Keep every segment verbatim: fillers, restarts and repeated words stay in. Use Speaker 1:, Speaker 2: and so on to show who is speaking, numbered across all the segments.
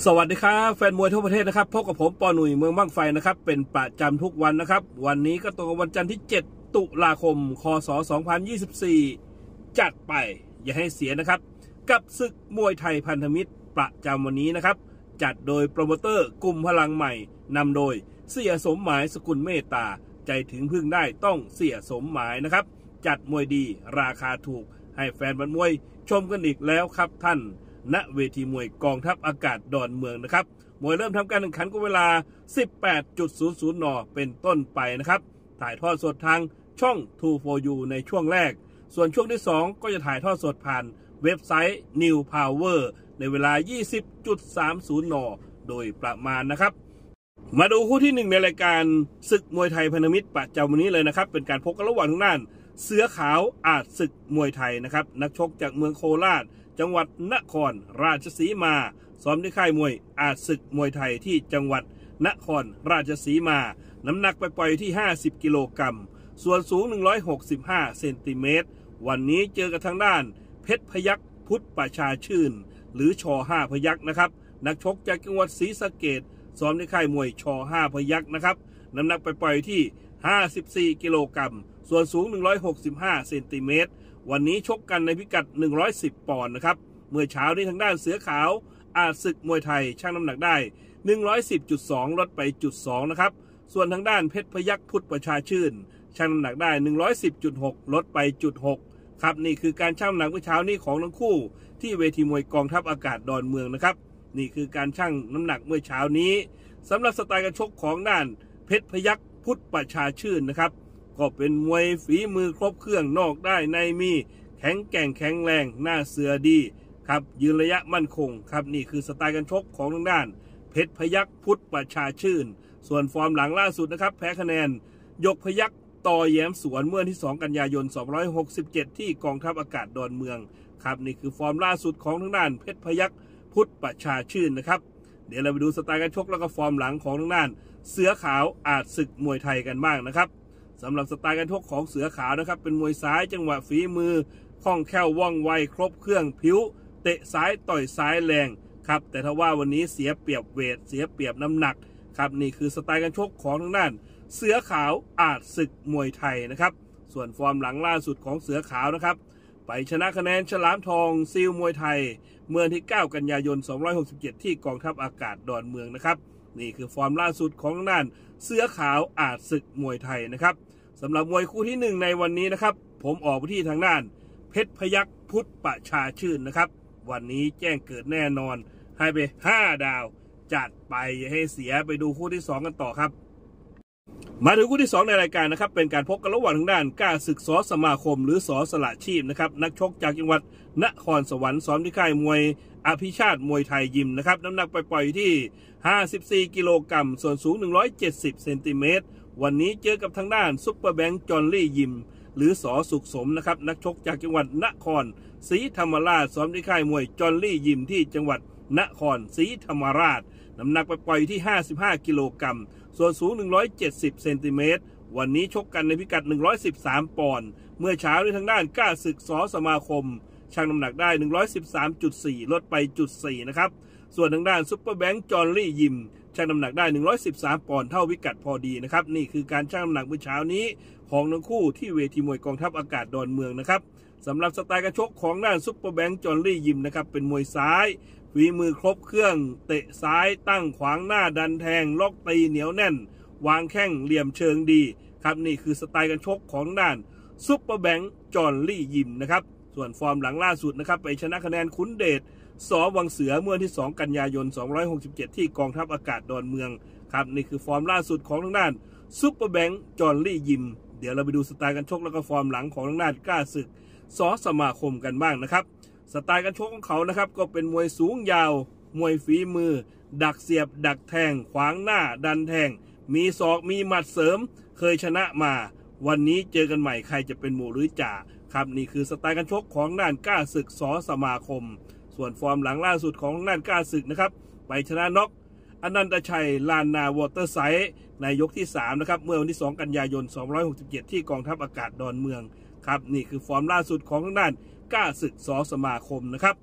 Speaker 1: สวัสดีครับแฟนมวยทั่วประเทศนะครับพบกับผมปอหนุ่ยเมืองบ้างไฟนะครับเป็นประจำทุกวันนะครับวันนี้ก็ตรงกับวันจันทร์ที่เจ็ดตุลาคมคศสองพันยี่สิบสี่จัดไปอย่าให้เสียนะครับกับศึกมวยไทยพันธมิตรประจำวันนี้นะครับจัดโดยโปรโมเตอร์กลุ่มพลังใหม่นำโดยเสียสมหมายสกุลเมตตาใจถึงพึ่งได้ต้องเสียสมหมายนะครับจัดมวยดีราคาถูกให้แฟนบอลมวยชมกันอีกแล้วครับท่านณเวทีมวยกองทัพอากาศดอนเมืองนะครับมวยเริ่มทำการแข่งขันก็เวลา สิบแปดนาฬิกา นเป็นต้นไปนะครับถ่ายทอดสดทางช่อง ทู โฟร์ ยู ในช่วงแรกส่วนช่วงที่สองก็จะถ่ายทอดสดผ่านเว็บไซต์ New Power ในเวลา ยี่สิบนาฬิกาสามสิบ นโดยประมาณนะครับมาดูคู่ที่หนึ่งในรายการศึกมวยไทยพันธมิตรประจำวันนี้เลยนะครับเป็นการพบกันระหว่างทางด้านเสือขาวอาจศึกมวยไทยนะครับนักชกจากเมืองโคราชจังหวัดนครราชสีมาซ้อมที่ค่ายมวยอาจศึกมวยไทยที่จังหวัดนครราชสีมาน้ำหนักไปปล่อยที่ห้าสิบกิโลกรัมส่วนสูงหนึ่งร้อยหกสิบห้าเซนติเมตรวันนี้เจอกับทางด้านเพชรพยัคฆ์พุทธประชาชื่นหรือชอห้าพยัคฆ์นะครับนักชกจากจังหวัดศรีสะเกษซ้อมที่ค่ายมวยชอห้าพยัคฆ์นะครับน้ำหนักไปปล่อยที่ห้าสิบสี่กิโลกรัมส่วนสูงหนึ่งร้อยหกสิบห้าเซนติเมตรวันนี้ชกกันในพิกัดหนึ่งร้อยสิบปอนด์นะครับเมื่อเช้านี้ทางด้านเสือขาวอาจศึกมวยไทยชั่งน้ำหนักได้ หนึ่งร้อยสิบจุดสอง ลดไป จุดสอง นะครับส่วนทางด้านเพชรพยัคฆ์พุทธประชาชื่นชั่งน้ำหนักได้ หนึ่งร้อยสิบจุดหก ลดไป จุดหก ครับนี่คือการชั่งน้ำหนักเมื่อเช้านี้ของทั้งคู่ที่เวทีมวยกองทัพอากาศดอนเมืองนะครับนี่คือการชั่งน้ำหนักเมื่อเช้านี้สำหรับสไตล์การชกของด้านเพชรพยัคฆ์พุทธประชาชื่นนะครับก็เป็นมวยฝีมือครบเครื่องนอกได้ในมีแข็งแกร่งแข็งแรงหน้าเสือดีครับยืนระยะมั่นคงครับนี่คือสไตล์การชกของทางด้านเพชรพยัคฆ์พุทธประชาชื่นส่วนฟอร์มหลังล่าสุดนะครับแพ้คะแนนยกพยัคฆ์ต่อแย้มสวนเมื่อที่สองกันยายนสองพันหกสิบเจ็ดที่กองทัพอากาศดอนเมืองครับนี่คือฟอร์มล่าสุดของทางด้านเพชรพยัคฆ์พุทธประชาชื่นนะครับเดี๋ยวเราไปดูสไตล์การชกแล้วก็ฟอร์มหลังของทางด้านเสือขาวอาจศึกมวยไทยกันบ้างนะครับสำหรับสไตล์การชกของเสือขาวนะครับเป็นมวยซ้ายจังหวะฝีมือคล่องแคล่วว่องไวครบเครื่องผิวเตะซ้ายต่อยซ้ายแรงครับแต่ถ้าว่าวันนี้เสียเปรียบเวทเสียเปรียบน้ำหนักครับนี่คือสไตล์การชกของทางด้านเสือขาวอาจศึกมวยไทยนะครับส่วนฟอร์มหลังล่าสุดของเสือขาวนะครับไปชนะคะแนนฉลามทองซิลมวยไทยเมื่อที่เก้ากันยายนสองพันหกสิบเจ็ดที่กองทัพอากาศดอนเมืองนะครับนี่คือฟอร์มล่าสุดของทางด้านเสือขาวอาจศึกมวยไทยนะครับสำหรับมวยคู่ที่หนึ่งในวันนี้นะครับผมออกไปที่ทางด้านเพชรพยัคฆ์พุทธประชาชื่นนะครับวันนี้แจ้งเกิดแน่นอนให้ไปห้าดาวจัดไปอย่าให้เสียไปดูคู่ที่สองกันต่อครับมาถึงคู่ที่สองในรายการนะครับเป็นการพบกันระหว่างทางด้านกล้าศึกสสมาคมหรือสสละชีพนะครับนักชกจากจังหวัดนครสวรรค์ซ้อมที่ค่ายมวยอภิชาติมวยไทยยิมนะครับน้ำหนักไปปล่อยที่ห้าสิบสี่กิโลกรัมส่วนสูงหนึ่งร้อยเจ็ดสิบเซนติเมตรวันนี้เจอกับทางด้านซุปเปอร์แบงค์จอห์นลี่ยิมหรือสอสุขสมนะครับนักชกจากจังหวัดนครศรีธรรมราชซ้อมที่ค่ายมวยจอห์นลี่ยิมที่จังหวัดนครศรีธรรมราชน้ำหนักไปปล่อยที่ห้าสิบห้ากิโลกรัมส่วนสูงหนึ่งร้อยเจ็ดสิบเซนติเมตรวันนี้ชกกันในพิกัดหนึ่งร้อยสิบสามปอนด์เมื่อเช้าในทางด้านกล้าศึกสสมาคมชั่งน้ำหนักได้ หนึ่งร้อยสิบสามจุดสี่ ลดไป จุดสี่ นะครับส่วนทางด้านซุปเปอร์แบงค์จอห์นลี่ยิมชั่งน้ำหนักได้หนึ่งร้อยสิบสามปอนด์เท่าพิกัดพอดีนะครับนี่คือการชั่งน้ำหนักเมื่อเช้านี้ของทั้งคู่ที่เวทีมวยกองทัพอากาศดอนเมืองนะครับสำหรับสไตล์การชกของด้านซุปเปอร์แบงค์จอห์นลี่ยิมนะครับเป็นมวยซ้ายฝีมือครบเครื่องเตะซ้ายตั้งขวางหน้าดันแทงล็อกตีเหนียวแน่นวางแข้งเหลี่ยมเชิงดีครับนี่คือสไตล์การชกของด้านซุปเปอร์แบงค์จอห์นลี่ยิมนะครับส่วนฟอร์มหลังล่าสุดนะครับไปชนะคะแนนขุนเดชสอวังเสือเมื่อที่สองกันยายนสองพันหกสิบเจ็ดที่กองทัพอากาศดอนเมืองครับนี่คือฟอร์มล่าสุดของทางด้านซุปเปอร์แบงค์จอห์นลี่ยิมเดี๋ยวเราไปดูสไตล์การชกแล้วก็ฟอร์มหลังของทางด้านกล้าศึกสอสมาคมกันบ้างนะครับสไตล์การชกของเขานะครับก็เป็นมวยสูงยาวมวยฝีมือดักเสียบดักแทงขวางหน้าดันแทงมีศอกมีหมัดเสริมเคยชนะมาวันนี้เจอกันใหม่ใครจะเป็นหมู่หรือจ่าครับนี่คือสไตล์การชกของด้านกล้าศึกสสมาคมส่วนฟอร์มหลังล่าสุดของด้านกล้าศึกนะครับไปชนะน็อกอนันตชัยลานนาวอเตอร์ไซด์ในยกที่สามนะครับเมื่อวันที่สองกันยายนสองพันหกสิบเจ็ดที่กองทัพอากาศดอนเมืองครับนี่คือฟอร์มล่าสุดของทางด้านกล้าศึกสสมาคมนะครับ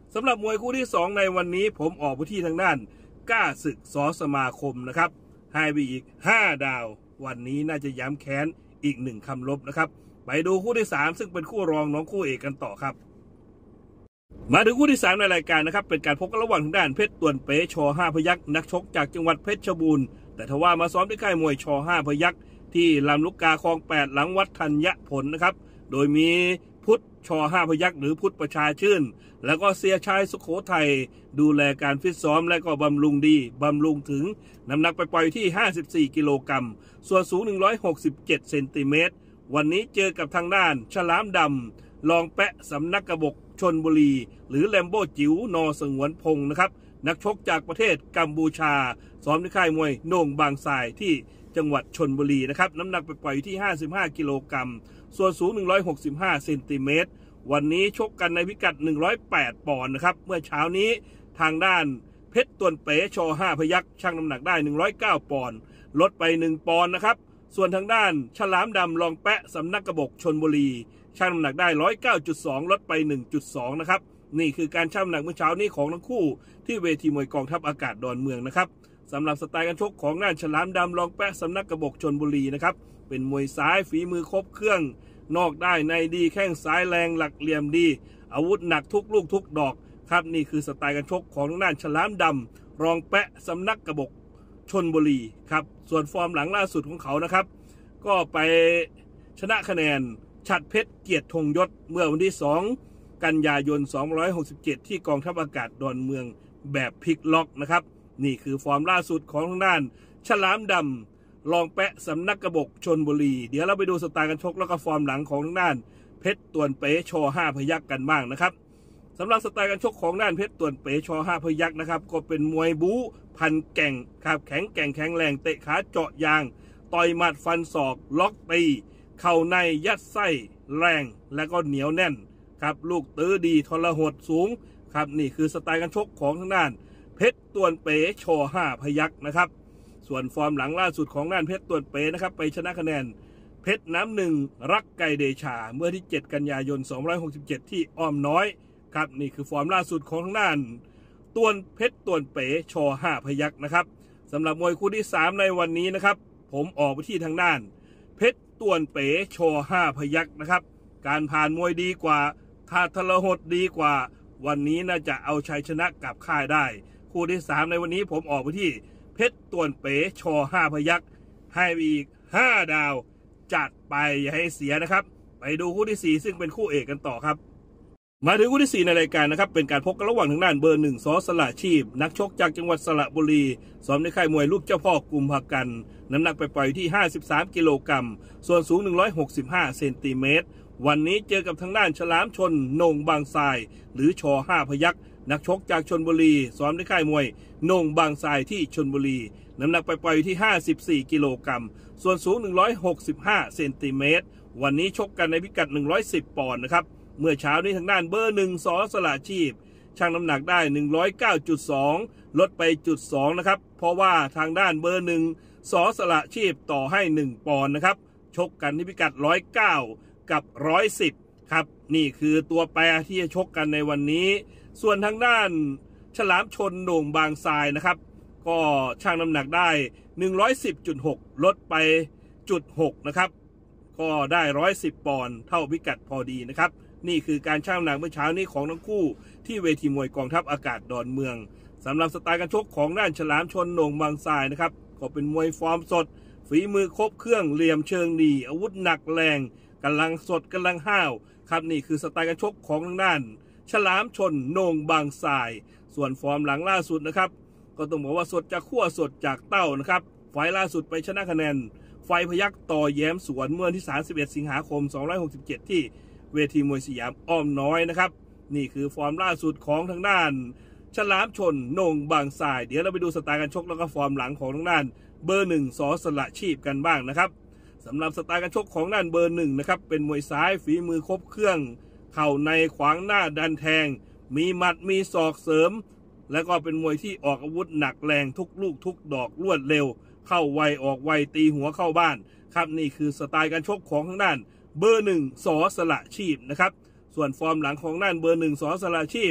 Speaker 1: สำหรับมวยคู่ที่สองในวันนี้ผมออกไปที่ทางด้านกล้าศึกสสมาคมนะครับให้ไปอีกห้าดาววันนี้น่าจะย้ำแค้นอีกหนึ่งคำลบนะครับไปดูคู่ที่สามซึ่งเป็นคู่รองน้องคู่เอกกันต่อครับมาถึงคู่ที่สามในรายการนะครับเป็นการพบกันระหว่างทางด้านเพชรต่วนเป๋ชห้าพยัคฆ์นักชกจากจังหวัดเพชรบูรณ์แต่ทว่ามาซ้อมที่ค่ายมวยชห้าพยัคฆ์ที่ลำลูกกาคลองแปดหลังวัดธัญผลนะครับโดยมีพุทธชห้าพยัคฆ์หรือพุทธประชาชื่นแล้วก็เสียชายสุโขทัยดูแลการฟิตซ้อมและก็บำรุงดีบำรุงถึงน้ำหนักไปปล่อยที่ห้าสิบสี่กิโลกรัมส่วนสูงหนึ่งร้อยหกสิบเจ็ดเซนติเมตรวันนี้เจอกับทางด้านฉลามดำรองแปะสำนักกบกชลบุรีหรือแลมโบจิ๋วนอสงวนพงศ์นะครับนักชกจากประเทศกัมพูชาซ้อมที่ค่ายมวยโหน่งบางทรายที่จังหวัดชลบุรีนะครับน้ำหนักไปปล่อยที่ห้าสิบห้ากิโลกรัมส่วนสูงหนึ่งร้อยหกสิบห้าเซนติเมตรวันนี้ชกกันในพิกัดหนึ่งร้อยแปดปอนด์นะครับเมื่อเช้านี้ทางด้านเพชรต่วนเป๋ชห้าพยัคฆ์ชั่งน้ำหนักได้หนึ่งร้อยเก้าปอนด์ลดไปหนึ่งปอนด์นะครับส่วนทางด้านฉลามดำรองแปะสำนักกบกชลบุรีชั่งน้ำหนักได้ หนึ่งร้อยเก้าจุดสอง ลดไป หนึ่งจุดสอง นะครับนี่คือการชั่งน้ำหนักเมื่อเช้านี้ของทั้งคู่ที่เวทีมวยกองทัพอากาศดอนเมืองนะครับสำหรับสไตล์การชกของด้านฉลามดำรองแปะสำนักกบกชลบุรีนะครับเป็นมวยซ้ายฝีมือครบเครื่องนอกได้ในดีแข้งซ้ายแรงหลักเหลี่ยมดีอาวุธหนักทุกลูกทุกดอกครับนี่คือสไตล์การชกของด้านฉลามดำรองแปะสำนักกบกชลบุรีครับส่วนฟอร์มหลังล่าสุดของเขานะครับก็ไปชนะคะแนนฉัตรเพชรเกียรติธงยศเมื่อวันที่สองกันยายนสองพันห้าร้อยหกสิบเจ็ดที่กองทัพอากาศดอนเมืองแบบพลิกล็อกนะครับนี่คือฟอร์มล่าสุดของทางด้านฉลามดำรองแปะสำนักกบกชลบุรีเดี๋ยวเราไปดูสไตล์การชกแล้วก็ฟอร์มหลังของทางด้านเพชรต่วนเป๋ชห้าพยัคฆ์กันบ้างนะครับสำหรับสไตล์การชกของด้านเพชรต่วนเป๋ชห้าพยัคฆ์นะครับก็เป็นมวยบู๊พันแก่งครับแข็งแกร่งแข็งแรงเตะขาเจาะยางต่อยหมัดฟันศอกล็อกตีเข่าในยัดไส้แรงและก็เหนียวแน่นครับลูกตื้อดีทรหดสูงครับนี่คือสไตล์การชกของทางด้านเพชรต่วนเป๋ชห้าพยัคฆ์นะครับส่วนฟอร์มหลังล่าสุดของด้านเพชรต่วนเป๋นะครับไปชนะคะแนนเพชรน้ำหนึ่งรักไก่เดชาเมื่อที่เจ็ดกันยายนสองพันห้าร้อยหกสิบเจ็ดที่อ้อมน้อยครับนี่คือฟอร์มล่าสุดของทางด้านต่วนเพชรต่วนเป๋ชห้าพยัคฆ์นะครับสำหรับมวยคู่ที่สามในวันนี้นะครับผมออกไปที่ทางด้านเพชรต่วนเป๋ชห้าพยัคฆ์นะครับการผ่านมวยดีกว่าท่าทรหดดีกว่าวันนี้น่าจะเอาชัยชนะกลับค่ายได้คู่ที่สามในวันนี้ผมออกไปที่เพชรต่วนเป๋ชห้าพยัคฆ์ให้อีกห้าดาวจัดไปอย่าให้เสียนะครับไปดูคู่ที่สี่ซึ่งเป็นคู่เอกกันต่อครับมาถึงคู่ที่สี่ในรายการนะครับเป็นการพบกันระหว่างทางด้านเบอร์หนึ่งสสละชีพนักชกจากจังหวัดสระบุรีซ้อมในค่ายมวยลูกเจ้าพ่อกุมภกันน้ำหนักไปปล่อยที่ห้าสิบสามกิโลกรัมส่วนสูงหนึ่งร้อยหกสิบห้าเซนติเมตรวันนี้เจอกับทางด้านฉลามชนโหน่งบางทรายหรือชห้าพยัคฆ์นักชกจากชลบุรีซ้อมในค่ายมวยโหน่งบางทรายที่ชลบุรีน้ำหนักไปปล่อยที่ห้าสิบสี่กิโลกรัมส่วนสูงหนึ่งร้อยหกสิบห้าเซนติเมตรวันนี้ชกกันในพิกัดหนึ่งร้อยสิบปอนด์นะครับเมื่อเช้านี้ทางด้านเบอร์หนึ่งสสละชีพชั่งน้ำหนักได้ หนึ่งร้อยเก้าจุดสอง ลดไปจุดสองนะครับเพราะว่าทางด้านเบอร์หนึ่งสสละชีพต่อให้หนึ่งปอนด์นะครับชกกันที่พิกัดหนึ่งร้อยเก้ากับหนึ่งร้อยสิบครับนี่คือตัวแปรที่จะชกกันในวันนี้ส่วนทางด้านฉลามชนโหน่งบางทรายนะครับก็ชั่งน้ำหนักได้ หนึ่งร้อยสิบจุดหก ลดไปจุดหกนะครับก็ได้หนึ่งร้อยสิบปอนด์เท่าพิกัดพอดีนะครับนี่คือการชั่งน้ำหนักเมื่อเช้านี้ของทั้งคู่ที่เวทีมวยกองทัพอากาศดอนเมืองสำหรับสไตล์การชกของด้านฉลามชนโหน่งบางทรายนะครับก็เป็นมวยฟอร์มสดฝีมือครบเครื่องเหลี่ยมเชิงดีอาวุธหนักแรงกำลังสดกำลังห้าวครับนี่คือสไตล์การชกของทางด้านฉลามชนโหน่งบางทรายส่วนฟอร์มหลังล่าสุดนะครับก็ต้องบอกว่าสดจากขั้วสดจากเต้านะครับไฟล่าสุดไปชนะคะแนนไฟพยัคฆ์ต่อแย้มสวนเมื่อที่สามสิบเอ็ดสิงหาคมสองพันห้าร้อยหกสิบเจ็ดที่เวทีมวยสยามอ้อมน้อยนะครับนี่คือฟอร์มล่าสุดของทางด้านฉลามชนโหน่งบางทรายเดี๋ยวเราไปดูสไตล์การชกแล้วก็ฟอร์มหลังของทางด้านเบอร์หนึ่งสสละชีพกันบ้างนะครับสำหรับสไตล์การชกของด้านเบอร์หนึ่งนะครับเป็นมวยซ้ายฝีมือครบเครื่องเข่าในขวางหน้าดันแทงมีหมัดมีศอกเสริมและก็เป็นมวยที่ออกอาวุธหนักแรงทุกลูกทุกดอกรวดเร็วเข้าไวออกไวตีหัวเข้าบ้านครับนี่คือสไตล์การชกของทางด้านเบอร์หนึ่งสสละชีพนะครับส่วนฟอร์มหลังของด้านเบอร์หนึ่งสสละชีพไป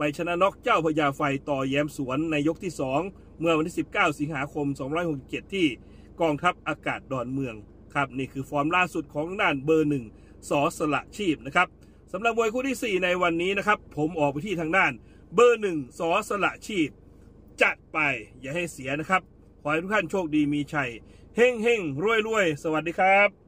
Speaker 1: ไปชนะน็อกเจ้าพญาไฟต่อแย้มสวนในยกที่สองเมื่อวันที่สิบเก้าสิงหาคมสองพันห้าร้อยหกสิบเจ็ดที่กองทัพอากาศดอนเมืองครับนี่คือฟอร์มล่าสุดของด้านเบอร์หนึ่งสอสละชีพนะครับสำหรับมวยคู่ที่สี่ในวันนี้นะครับผมออกไปที่ทางด้านเบอร์หนึ่งสอสละชีพจัดไปอย่าให้เสียนะครับขอให้ทุกท่านโชคดีมีชัยเฮ่งเฮ่งรวยรวยสวัสดีครับ